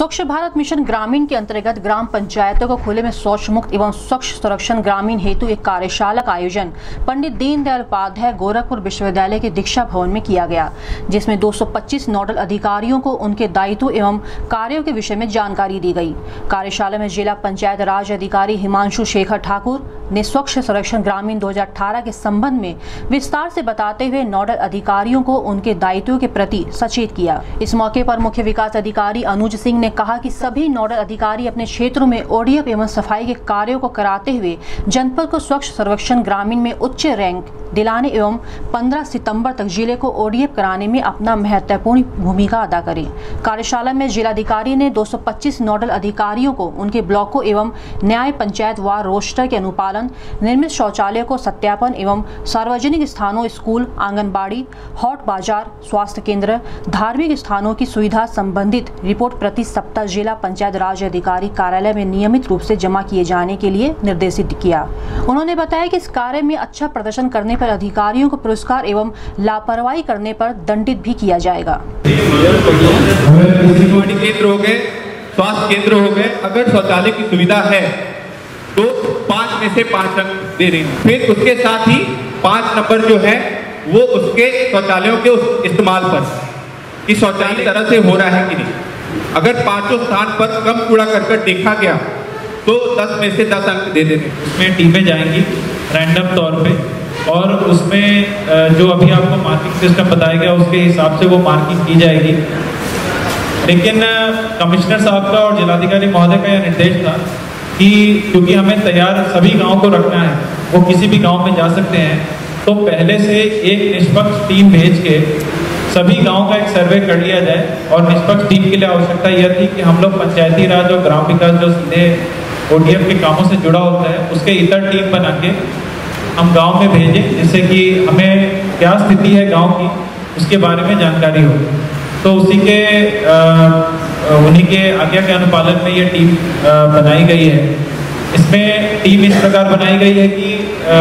स्वच्छ भारत मिशन ग्रामीण के अंतर्गत ग्राम पंचायतों को खुले में शौच मुक्त एवं स्वच्छ संरक्षण ग्रामीण हेतु एक कार्यशाला का आयोजन पंडित दीनदयाल उपाध्याय गोरखपुर विश्वविद्यालय के दीक्षा भवन में किया गया, जिसमें 225 नोडल अधिकारियों को उनके दायित्व एवं कार्यों के विषय में जानकारी दी गई। कार्यशाला में जिला पंचायत राज अधिकारी हिमांशु शेखर ठाकुर ने स्वच्छ संरक्षण ग्रामीण 2018 के संबंध में विस्तार से बताते हुए नोडल अधिकारियों को उनके दायित्वों के प्रति सचेत किया। इस मौके पर मुख्य विकास अधिकारी अनुज सिंह ने कहा कि सभी नोडल अधिकारी अपने क्षेत्रों में ओडीएफ एवं सफाई के कार्यों को कराते हुए जनपद को स्वच्छ सर्वेक्षण ग्रामीण में उच्च रैंक दिलाने एवं 15 सितंबर तक जिले को ओडीएफ कराने में अपना महत्वपूर्ण भूमिका अदा करें। कार्यशाला में जिलाधिकारी ने 225 नोडल अधिकारियों को उनके ब्लॉकों एवं न्याय पंचायत वार रोस्टर के अनुपालन, निर्मित शौचालय को सत्यापन एवं सार्वजनिक स्थानों, स्कूल, आंगनबाड़ी, हॉट बाजार, स्वास्थ्य केंद्र, धार्मिक स्थानों की सुविधा संबंधित रिपोर्ट प्रति सप्ताह जिला पंचायत राज अधिकारी कार्यालय में नियमित रूप से जमा किए जाने के लिए निर्देशित किया। उन्होंने बताया कि इस कार्य में अच्छा प्रदर्शन करने पर अधिकारियों को पुरस्कार एवं लापरवाही करने पर दंडित भी किया जाएगा। केंद्र हो गए, स्वास्थ्य केंद्र हो गए, अगर शौचालय की सुविधा है तो 5 में से 5 अंक दे रही है। फिर उसके साथ ही 5 नंबर जो है वो उसके शौचालयों के इस्तेमाल पर कि शौचालय तरह से हो रहा है कि नहीं। अगर 5 स्थान पर कम कूड़ा करकट देखा गया तो 10 में से 10 अंक दे देंगे। उसमें टीमें जाएंगी रैंडम तौर पे और उसमें जो अभी आपको मार्किंग सिस्टम बताया गया उसके हिसाब से वो मार्किंग की जाएगी। लेकिन कमिश्नर साहब का और जिलाधिकारी महोदय का यह निर्देश था कि क्योंकि हमें तैयार सभी गांव को रखना है, वो किसी भी गांव में जा सकते हैं, तो पहले से एक निष्पक्ष टीम भेज के सभी गांव का एक सर्वे कर लिया जाए। और निष्पक्ष टीम के लिए आवश्यकता यह थी कि हम लोग पंचायती राज और ग्राम विकास जो सीधे ओडीएफ के कामों से जुड़ा होता है उसके इतर टीम बना के हम गांव में भेजें, जिससे कि हमें क्या स्थिति है गांव की उसके बारे में जानकारी हो। तो उसी के उन्हीं के आज्ञा के अनुपालन में ये टीम बनाई गई है। इसमें टीम इस प्रकार बनाई गई है कि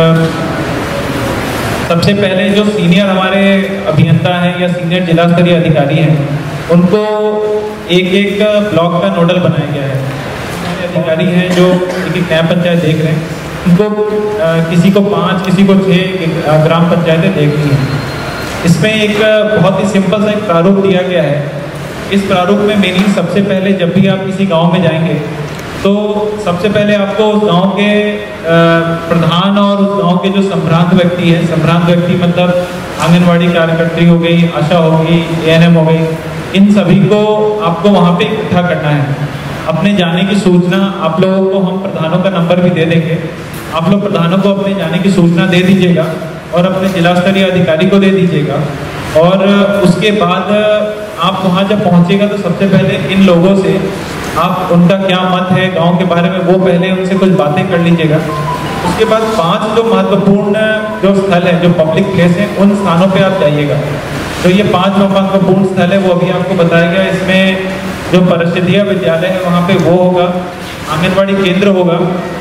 सबसे पहले जो सीनियर हमारे अभियंता हैं या सीनियर जिला स्तरीय अधिकारी हैं उनको एक एक ब्लॉक का नोडल बनाया गया है। अधिकारी हैं जो एक नया पंचायत देख रहे हैं, उनको किसी को 5, किसी को 6 ग्राम पंचायतें देखनी है। इसमें एक बहुत ही सिंपल सा एक प्रारूप दिया गया है। इस प्रारूप में मेनली सबसे पहले जब भी आप किसी गांव में जाएंगे तो सबसे पहले आपको उस गांव के प्रधान और उस गांव के जो संभ्रांत व्यक्ति है, संभ्रांत व्यक्ति मतलब आंगनवाड़ी कार्यकर्त्री हो गई, आशा हो गई, एएनएम हो गई, इन सभी को आपको वहाँ पे इकट्ठा करना है। अपने जाने की सूचना आप लोगों को हम प्रधानों का नंबर भी दे देंगे, आप लोग प्रधानों को अपने जाने की सूचना दे दीजिएगा और अपने जिला स्तरीय अधिकारी को दे दीजिएगा। और उसके बाद आप वहाँ जब पहुँचेगा तो सबसे पहले इन लोगों से आप उनका क्या मत है गांव के बारे में वो पहले उनसे कुछ बातें कर लीजिएगा। उसके बाद 5 जो महत्वपूर्ण जो स्थल है, जो पब्लिक प्लेस है, उन स्थानों पे आप जाइएगा। तो ये 5 महत्वपूर्ण स्थल है वो अभी आपको बताया गया। इसमें जो परिषदीय विद्यालय है वहाँ पे वो होगा, आंगनबाड़ी केंद्र होगा।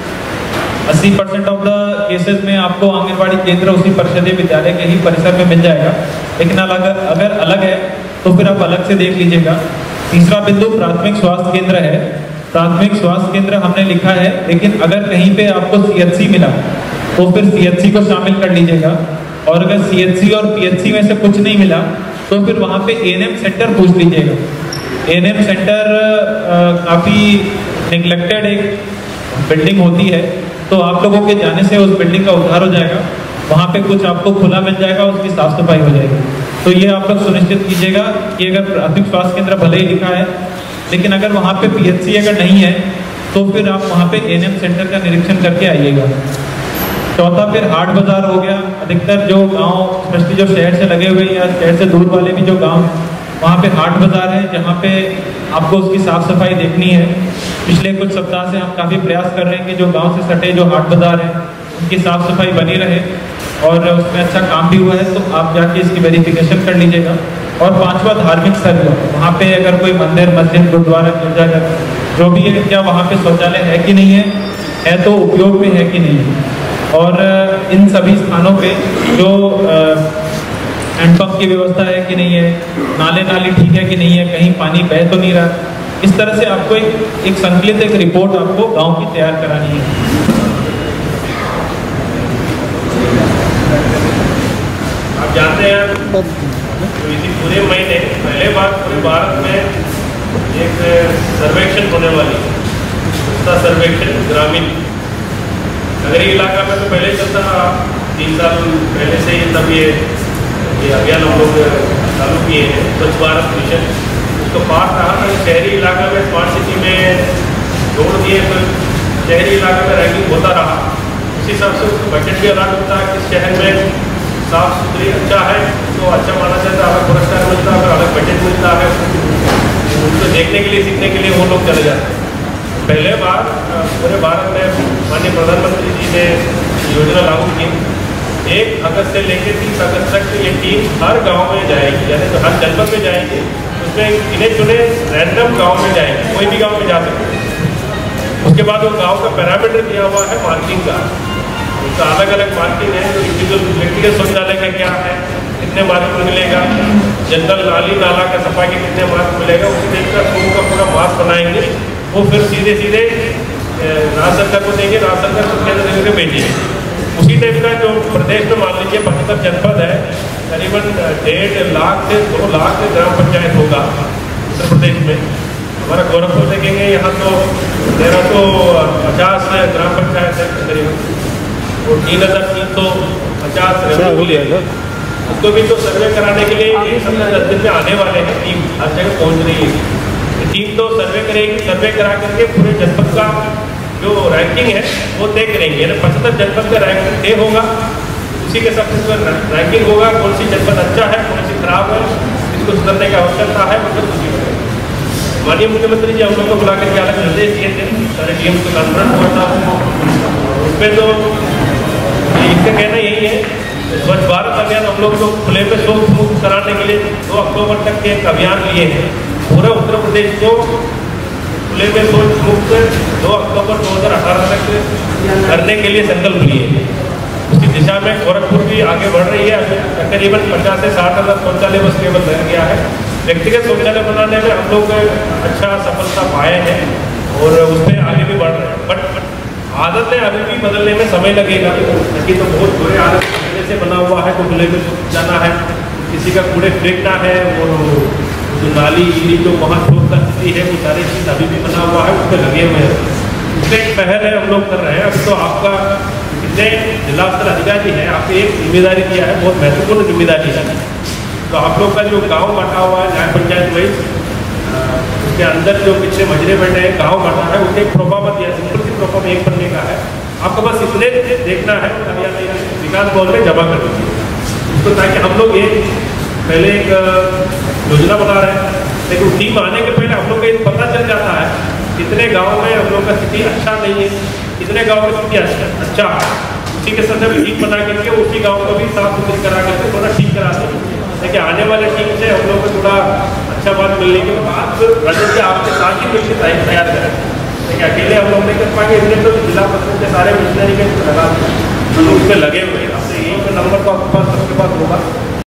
80% ऑफ द केसेस में आपको आंगनबाड़ी केंद्र उसी परिषदीय विद्यालय के ही परिसर में मिल जाएगा। लेकिन अगर अलग है तो फिर आप अलग से देख लीजिएगा। तीसरा बिंदु प्राथमिक स्वास्थ्य केंद्र है। प्राथमिक स्वास्थ्य केंद्र हमने लिखा है, लेकिन अगर कहीं पे आपको सीएचसी मिला तो फिर सीएचसी को शामिल कर लीजिएगा। और अगर सीएचसी और पीएचसी में से कुछ नहीं मिला तो फिर वहाँ पे एएनएम सेंटर पूछ लीजिएगा। एएनएम सेंटर काफ़ी निगलेक्टेड एक बिल्डिंग होती है, तो आप लोगों के जाने से उस बिल्डिंग का उद्धार हो जाएगा। वहाँ पे कुछ आपको खुला मिल जाएगा, उसकी साफ सफाई हो जाएगी। तो ये आप लोग सुनिश्चित कीजिएगा कि अगर प्राथमिक स्वास्थ्य केंद्र भले ही लिखा है, लेकिन अगर वहाँ पे पीएचसी अगर नहीं है तो फिर आप वहाँ पे एएनएम सेंटर का निरीक्षण करके आइएगा। चौथा फिर हाट बाजार हो गया। अधिकतर जो गाँव स्पेशली जो शहर से लगे हुए या शहर से दूर वाले भी जो गाँव, वहाँ पे हाट बाजार है जहाँ पे आपको उसकी साफ सफाई देखनी है। पिछले कुछ सप्ताह से हम काफ़ी प्रयास कर रहे हैं कि जो गांव से सटे जो हाट बाजार है उनकी साफ सफाई बनी रहे और उसमें अच्छा काम भी हुआ है, तो आप जाके इसकी वेरिफिकेशन कर लीजिएगा। और 5वां धार्मिक स्थल हुआ, वहाँ पे अगर कोई मंदिर, मस्जिद, गुरुद्वारा, गिरजाघर जो भी है, क्या वहाँ पे शौचालय है कि नहीं है तो उपयोग में है कि नहीं है। और इन सभी स्थानों पे जो हैंडपम्प की व्यवस्था है कि नहीं है, नाले नाली ठीक है कि नहीं है, कहीं पानी बह तो नहीं रहा, इस तरह से आपको एक संकलित एक रिपोर्ट आपको गांव की तैयार करानी है। आप जानते हैं तो इसी पूरे महीने पहले बार पूरे भारत में एक सर्वेक्षण होने वाली है, उसका सर्वेक्षण ग्रामीण नगरीय इलाका में तो पहले चलता रहा, 3 साल पहले से ही तब ये अभियान हम लोग चालू किए हैं, स्वच्छ भारत मिशन। उसको पास रहा था शहरी इलाका में स्मार्ट सिटी में जोड़ दिए, तो शहरी इलाका में रैंकिंग होता रहा। उसी हिसाब से उसको बजट भी अलग होता है, किस शहर में साफ सुथरी अच्छा है तो अच्छा माना जाता है, अलग पुरस्कार मिलता है, अगर अलग बजट मिलता है उसको देखने के लिए सीखने के लिए वो लोग चले जाते हैं। पहले बार पूरे भारत में माननीय प्रधानमंत्री जी ने योजना लागू की। 1 अगस्त से लेकर 30 अगस्त तक ये टीम हर गांव में जाएगी, यानी तो हर जनपद में जाएंगे, उसमें गिने चुने रैंडम गांव में जाएंगे, कोई भी गांव में जा सकते हैं। उसके बाद वो गांव का पैरामीटर दिया हुआ है मार्किंग का, उसका अलग अलग मार्किंग है, तो व्यक्तिगत शौचालय का क्या है, कितने मार्क मिलेगा, जनरल नाली नाला का सफाई के कितने मार्क मिलेगा, उसी टाइप का पूरा पूरा मार्क बनाएंगे। वो फिर सीधे राज्य सरकार को देंगे, राज्य सरकार को केंद्र देकर भेजेंगे। उसी टाइप का जो प्रदेश में मान लीजिए 75 जनपद है, करीबन 1.5 लाख से 2 लाख ग्राम पंचायत होगा उत्तर प्रदेश में। हमारा गोरखपुर देखेंगे यहाँ तो 1350 ग्राम पंचायत है करीबन, और 3350 रेवेन्यू। उसको भी तो सर्वे कराने के लिए 1 सप्ताह 10 दिन में आने वाले हैं, टीम हर जगह पहुँच रही है। टीम तो सर्वे करेगी, सर्वे करा करके पूरे जनपद का जो रैंकिंग है वो तय करेंगे, यानी 75 जनपद का रैंकिंग तय होगा, उसी के सबसे रैंकिंग होगा, कौन सी जनपद अच्छा है, कौन सी खराब है, इसको सुधरने की आवश्यकता है, मतलब उसी में माननीय मुख्यमंत्री जी हम लोग को बुला करके अलग निर्देश दिए थे, सारे टीम को कॉन्फ्रेंस हुआ था, उसमें तो इसका कहना यही है स्वच्छ भारत अभियान हम लोग को खुले में शौच मुक्त कराने के लिए 2 अक्टूबर तक के एक अभियान लिए हैं। पूरा उत्तर प्रदेश को खुले में शौच मुक्त 2 अक्टूबर 2018 तक करने के लिए संकल्प लिए। उसी दिशा में गोरखपुर भी आगे बढ़ रही है, तकरीबन 50 से 60 हज़ार शौचालय बस केवल रह गया है। व्यक्तिगत शौचालय बनाने में हम लोग अच्छा सफलता पाए हैं और उसमें आगे भी बढ़ रहे हैं, बट आदतें अभी भी बदलने में समय लगेगा। क्योंकि तो बहुत बुरे आदत पहले से बना हुआ है, तो खुले में जाना है, किसी का कूड़े फेंकना है, और जो नाली जो वहाँ ठोक सकती है, वो सारी चीज़ अभी भी बना हुआ है, उस पर लगे हुए हैं। उसमें एक पहल है हम लोग कर रहे हैं। अभी तो आपका कितने जिला स्तर अधिकारी हैं, आपको एक जिम्मेदारी दिया है, बहुत महत्वपूर्ण जिम्मेदारी है। तो आप लोग का जो गाँव बांटा हुआ है न्याय पंचायत वाइज, उसके अंदर जो कितने मजरे बैठे हैं, गाँव बांटा है, उसके एक प्रोफार्मा दिया, सिंपल सी प्रोफार्मा 1 पन्ने का है, आपको बस इतने देखना है, विकास भवन में जमा कर दीजिए उसको, ताकि हम लोग ये पहले एक योजना बना रहे हैं, लेकिन टीम आने के पहले हम लोग को पता चल जाता है कितने गाँव में हम लोग का स्थिति अच्छा नहीं है, कितने गाँव की स्थिति अच्छा है। उसी के साथ टीम बना करके उसी गाँव को भी साफ सुथरी करा करके थोड़ा ठीक करा दें, ताकि आने वाले टीम से हम लोग को थोड़ा अच्छा बात मिलने के बाद बजट के आपके साथ ही मिलकर तैयार करें। देखिए अकेले हम लोग नहीं कर पाएंगे, इसलिए तो जिला परिषद के सारे मिशनरी के लगा हम लोग उसमें लगे हुए हैं। आपसे एक नंबर तो आपके पास सबके पास होगा।